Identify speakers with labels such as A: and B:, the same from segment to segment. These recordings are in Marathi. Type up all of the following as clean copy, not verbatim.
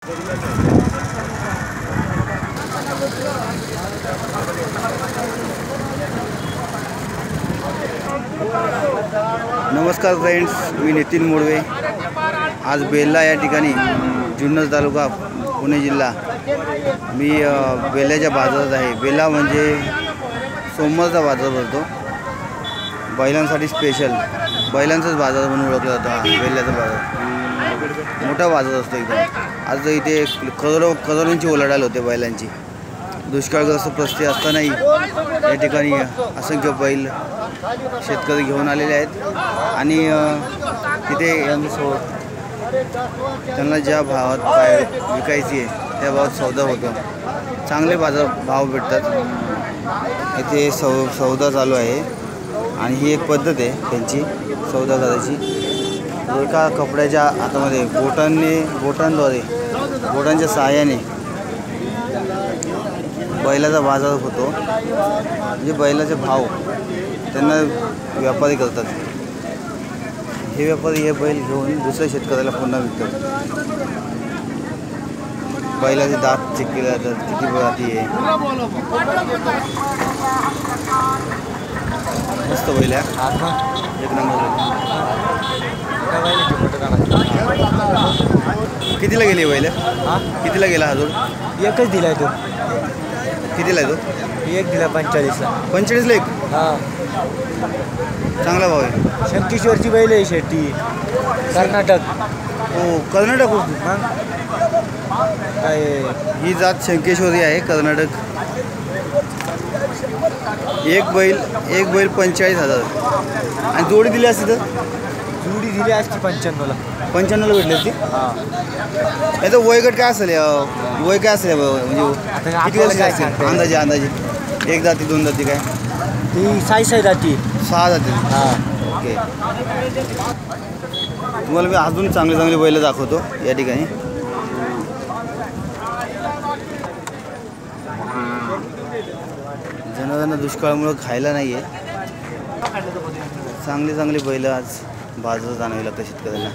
A: नमस्कार फ्रेंड्स, मी नितीन मोडवे। आज बेल्ला या ठिकाणी जुन्नर तालुका पुणे जिल्हा मी बेल्ल्याच्या बाजारात आहे। बेल्ला म्हणजे सोमवारचा बाजार भरतो, बैलांसाठी स्पेशल बैलांचाच बाजार म्हणून ओळखला जातो। हा बेल्ल्याचा बाजार मोठा बाजार असतो एकदम। आज इथे करोडोंची उलाढाल होते बैलांची। दुष्काळग्रस्त परिस्थिती असतानाही या ठिकाणी असंख्य बैल शेतकरी घेऊन आलेले आहेत आणि तिथे त्यांना ज्या भावात विकायची आहे त्या भावात सौदा होतो। चांगले बाजार भाव भेटतात। इथे सौदा चालू आहे आणि ही एक पद्धत आहे त्यांची सौदा करायची। एका कपड्याच्या हातामध्ये बोटांच्या सहाय्याने बैलाचा बाजार होतो। म्हणजे बैलाचे भाव त्यांना व्यापारी करतात। हे व्यापारी हे बैल घेऊन दुसऱ्या शेतकऱ्याला पुन्हा विकतात। बैलाचे दात चेक केले जातात, किती जाती आहे। मस्त बैल आहे, एक नंबर। कितीला गेली बैल? कितीला गेला हा जोड?
B: एकच दिलाय तो।
A: कितीला आहे तो?
B: एक दिला 45ला।
A: 45ला एक?
B: हां,
A: चांगला भाव आहे।
B: शंकेश्वरची बैल आहे शेती, कर्नाटक।
A: हो, कर्नाटक।
B: मग काय
A: ही जात शंकेश्वरी आहे, कर्नाटक। एक बैल 45,000 आणि जोडी दिली असती तर?
B: जोडी दिली असती 95ला।
A: 95ला भेटली असती।
B: हां,
A: याचं वयगट काय असेल? वय काय असेल म्हणजे किती वर्ष असेल अंदाजे? एक जाती, दोन जाती काय?
B: ती 6 जाती।
A: 6 जाती।
B: हां,
A: ओके। तुम्हाला मी अजून चांगले बैल दाखवतो या ठिकाणी। जनावरांना दुष्काळामुळे खायला नाही आहे। चांगले बैल आज बाजारात आणावी लागतात शेतकऱ्यांना।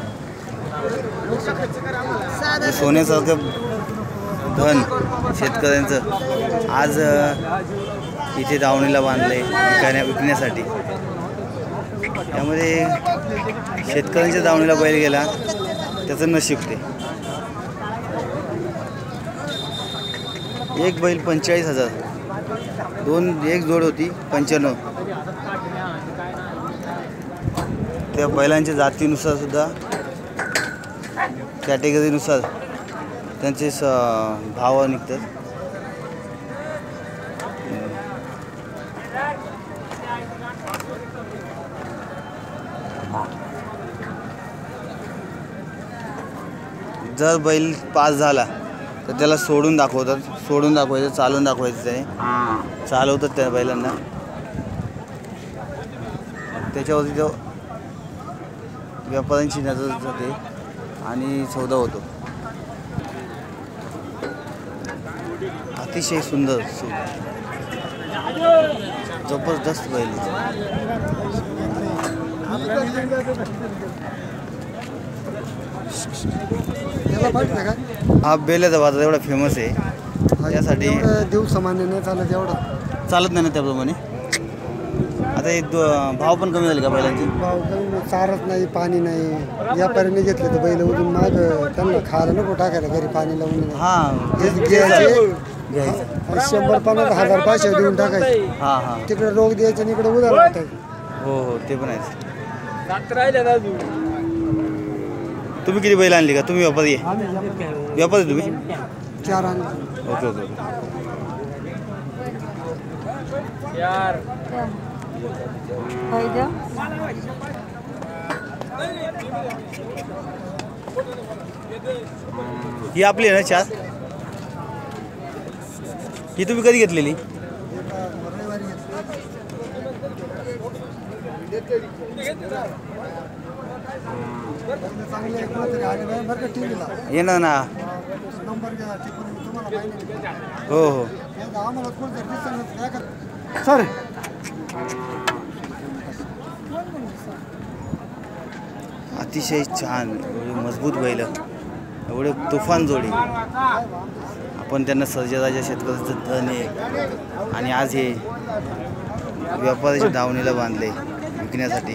A: सोन्यासारखं धन शेतकऱ्यांचं आज इथे दावणीला बांधले विकण्यासाठी। त्यामध्ये शेतकऱ्यांच्या दावणीला बैल गेला त्याचं नशीब ते। एक बैल 45,000, एक जोड होती 95। त्या बैलांच्या जातीनुसार सुद्धा कॅटेगरीनुसार त्यांचे भाव निघतात। जर बैल पास झाला तर त्याला सोडून दाखवायचं, चालून दाखवायचं। त्याने चालवतात त्या बैलांना, त्याच्यावरती तो व्यापाऱ्यांची नजर जाते आणि सौदा होतो। अतिशय सुंदर जबरदस्त बैल। हा बेल्याचा बाजार एवढा फेमस आहे, त्यासाठी
B: देऊ सामान्य नाही चालत, एवढा
A: चालत नाही ना त्याप्रमाणे। आता हे भाव पण कमी झाले का बैलांचे?
B: भाव कमी, चारत नाही, पाणी नाही। व्यापाऱ्याने घेतले तर बैल उजून माग त्यांना खायला नको टाकायला, घरी पाणी लावून।
A: हां,
B: घ्यायचं 100-50,000 पैसे देऊन टाकायचे।
A: हां,
B: तिकडे रोग द्यायचे आणि इकडे उधार टाकायचे।
A: हो, ते पण आहे। तुम्ही किती बैल आणली का? तुम्ही व्यापारी तुम्ही?
B: 4 आणले।
A: ओके। ही आपली आहे ना 4? ही तुम्ही कधी घेतलेली? येणार ना। हो हो सर। अतिशय छान मजबूत बैल एवढे तुफान जोडी, आपण त्यांना सर्जाराजा शेतकऱ्याचं धन आहे आणि आज हे व्यापाऱ्याच्या दावणीला बांधले विकण्यासाठी.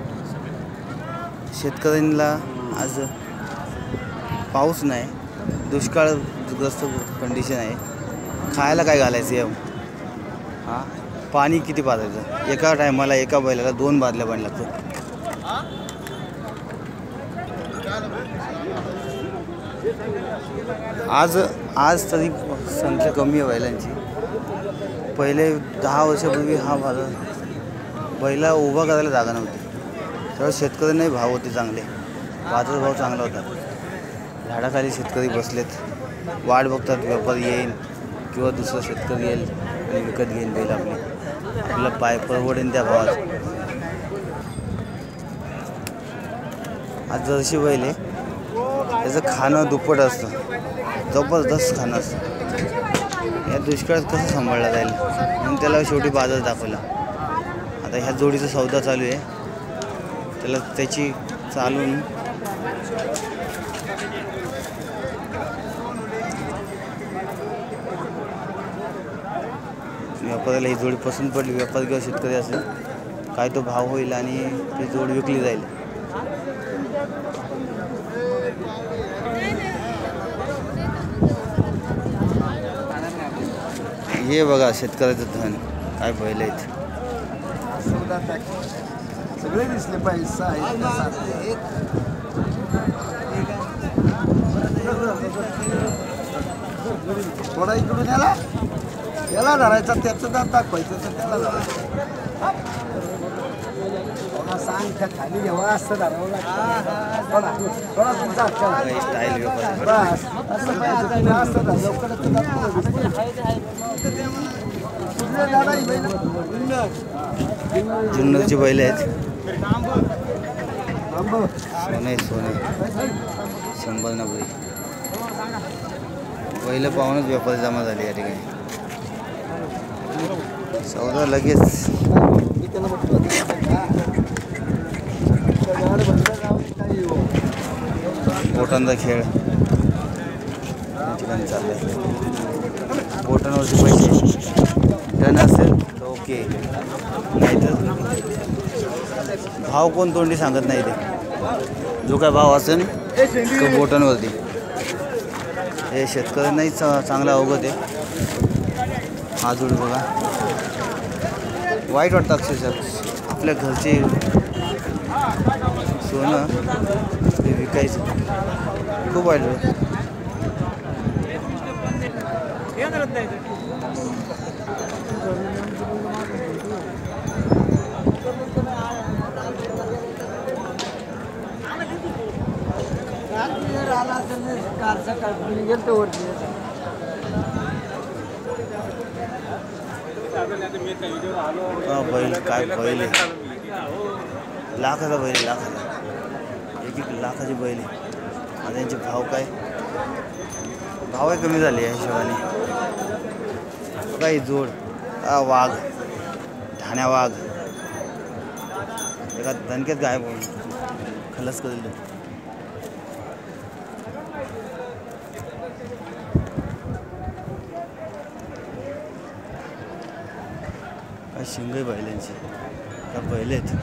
A: शेतकऱ्यांना आज पाऊस नाही, दुष्काळग्रस्त कंडिशन आहे, खायला काय घालायचं आहे? हां, पाणी किती पाजायचं? एका टायमाला एका बैलाला 2 बादल्या पाणी लागतं. आज तरी संख्या कमी आहे बैलांची. पहिले 10 वर्षापूर्वी हा बैला उभा करायला जागा नव्हती, तेव्हा शेतकऱ्यांनाही भाव होते चांगले, बाजारभाव चांगला होता. झाडाखाली शेतकरी बसलेत, वाट बघतात व्यापारी येईल किंवा दुसरा शेतकरी येईल आणि विकत घेईन बैल आपला पाय परवडेन त्या भावात. आज जर्सी बैल आहे, त्याचं खाणं दुप्पट असतं, जबरदस्त खाणं असतं. या दुष्काळात कसं सांभाळलं जाईल म्हणून त्याला शेवटी बाजार दाखवला. आता ह्या जोडीचा सौदा चालू आहे, त्याला त्याची चालून व्यापाऱ्याला ही जोडी पसंत पडली, व्यापारी किंवा शेतकरी असेल, काय तो भाव होईल आणि ती जोडी विकली जाईल. हे बघा शेतकऱ्याचं धन, काय बैल आहेत.
B: सगळे दिसले पैसा थोडा इकडून याला धरायचा, त्याचं दात दाखवायचं तर त्याला धरायचं. सांग त्या खाली जेव्हा असतं धरावं लागतं, थोडा तुमचा
A: स्टाईल व्यापारी
B: बस असं पाहिजे, असतं धर लवकरच
A: जुन्नरची बैल आहेत. सोने संभाजीनगरी बैल पाहूनच व्यापारी जमा झाले या ठिकाणी. सौदा लगेच. बोटांचा खेळ या ठिकाणी चाललाय. बोटांवरचे पैसे टन असेल तर ओके, नाहीतर भाव कोण तोंडी सांगत नाही. ते जो काय भाव असेल तो बोटांवरती. हे शेतकऱ्यांनाही चांगला अवगत आहे. हा जोड बघा, वाईट वाटतं अक्षरशः आपल्या घरचे सोनं ते विकायचं, खूप वाईट वाटतं. बैल काय बैल आहे, लाखाचा बैल आहे, लाखाचा. एक लाखाचे बैल आहे. आता यांचे भाव काय, भाव आहे कमी झाले या हिशोबाने. काही जोड वाघ, ठाण्या वाघ एका दणक्यात गायब खलस करेल. काय शिंग बैलांची, त्या बैल आहेत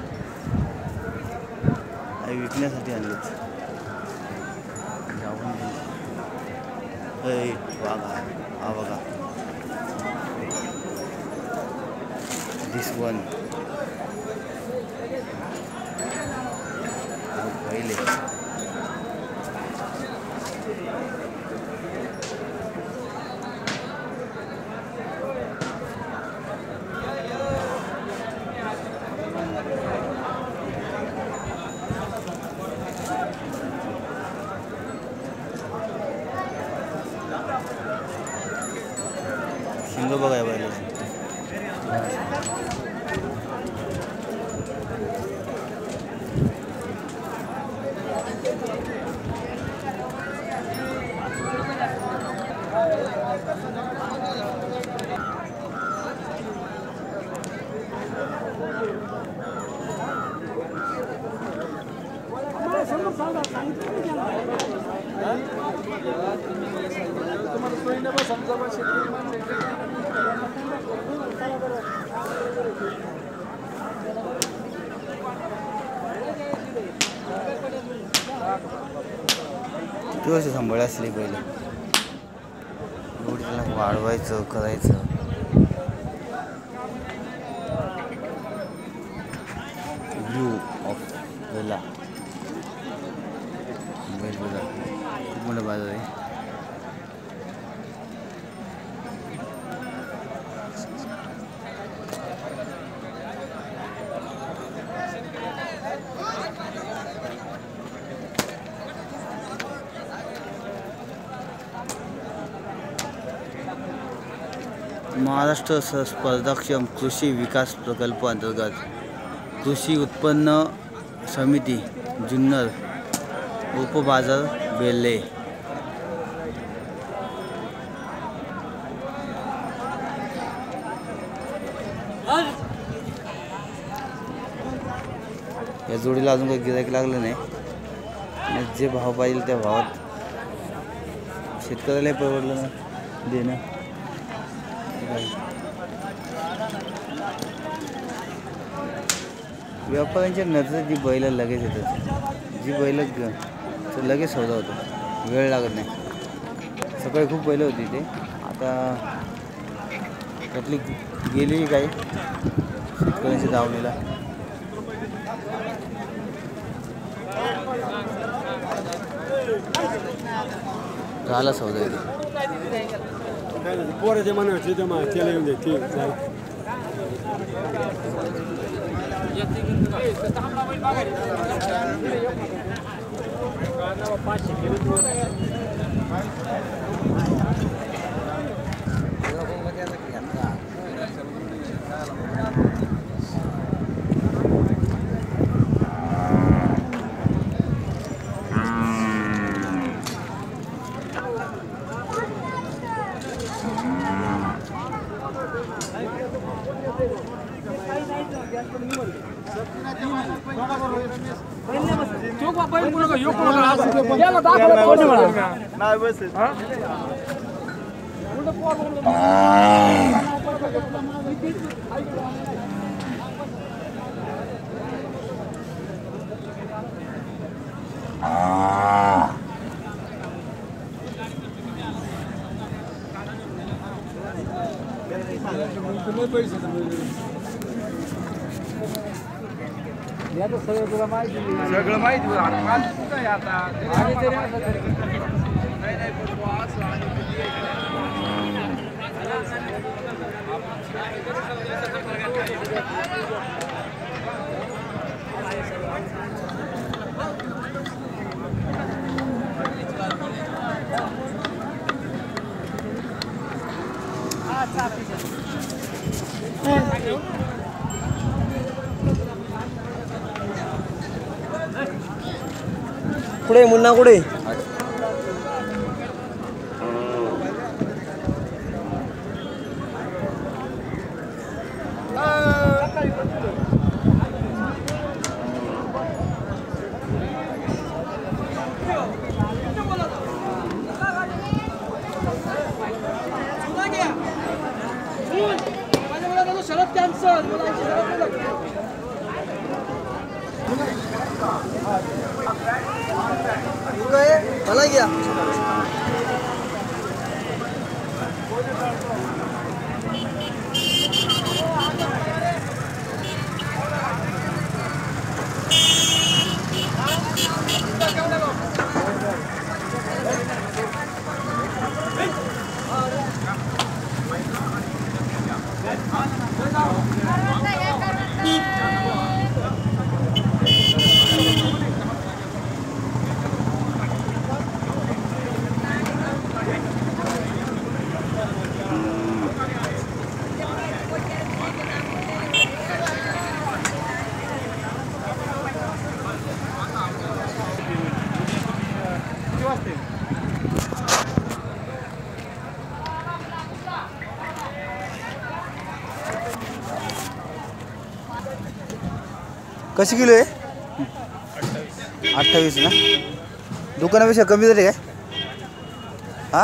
A: विकण्यासाठी आणलेत. वाघा हा बघा, दिस वन बैल आहे. शिंग बघा या बैलाची. किती वर्ष सांभाळले असले बैल, एवढी त्याला वाढवायचं करायचं. व्ह्यू ऑफ बेला, बेला खूप मोठा बाजार आहे. महाराष्ट्र स्पर्धाक्षम कृषी विकास प्रकल्प अंतर्गत कृषी उत्पन्न समिती जुन्नर उपबाजार बेल्ले. या जोडीला अजून काही गिराईक लागलं नाही. जे भाव पाहिजे त्या भावात शेतकऱ्याला परवडलं ना देणं. व्यापाऱ्यांच्या नजरेत जी बैल लगेच येतात, जी बैल लगेच सौदा होतो, वेळ लागत नाही. सकाळी खूप बैल होती ते, आता त्यातली गेली काय शेतकऱ्यांच्या दावणीला. झाला सौदा येते.
C: पोराच्या मनाची जमा त्याला येऊन जाते. सगळं माहिती आता
B: कुठे मुन्ना कुठे?
D: शरद कॅन्सर
B: मला घ्या.
A: कशी किलो आहे? 28 ना. दुकानापेक्षा कमी झाले काय? हां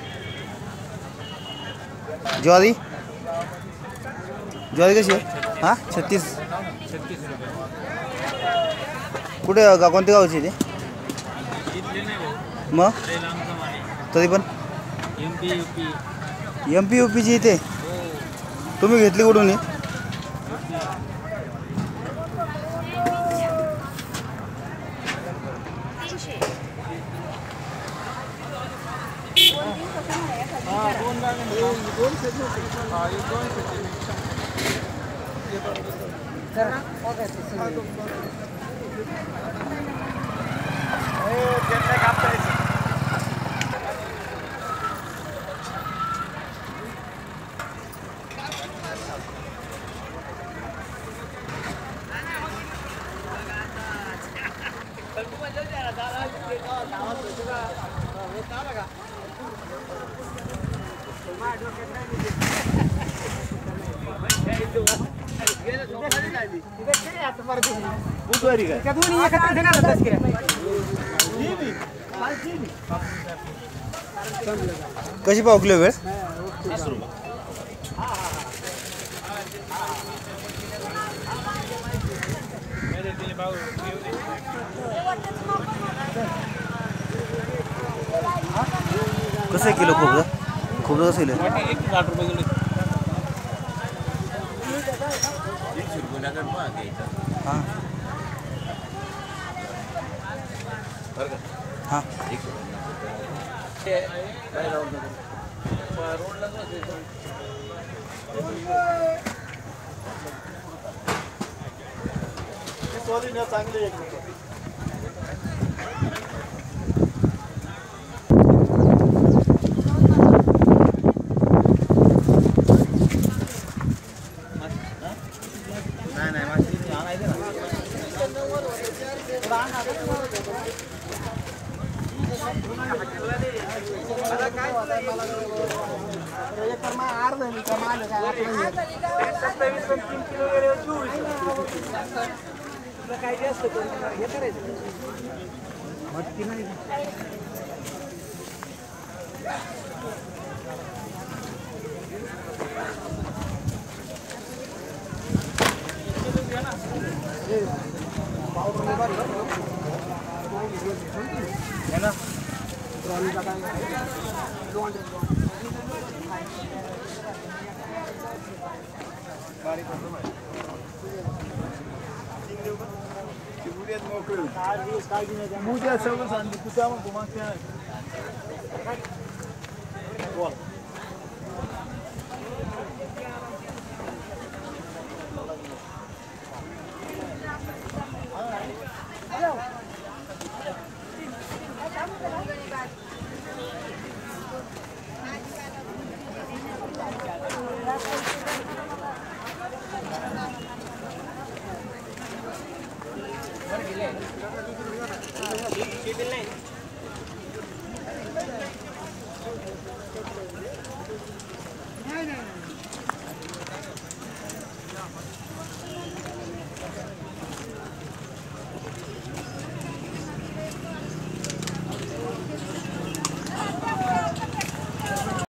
A: ज्वारी ज्वारी कशी आहे हां 36 कुठे कोणत्या गावची ते मग तरी पण एम पी यू पीची इथे तुम्ही घेतली कुठून ही कशी पाव किलो वेळ कसं आहे किलो खोबरं खोबरं कसं आहे
C: 60 रुपये किलो
A: हां हां
C: चांगले मुझे सब सांग तुझा मग घुमा बोल
D: नाही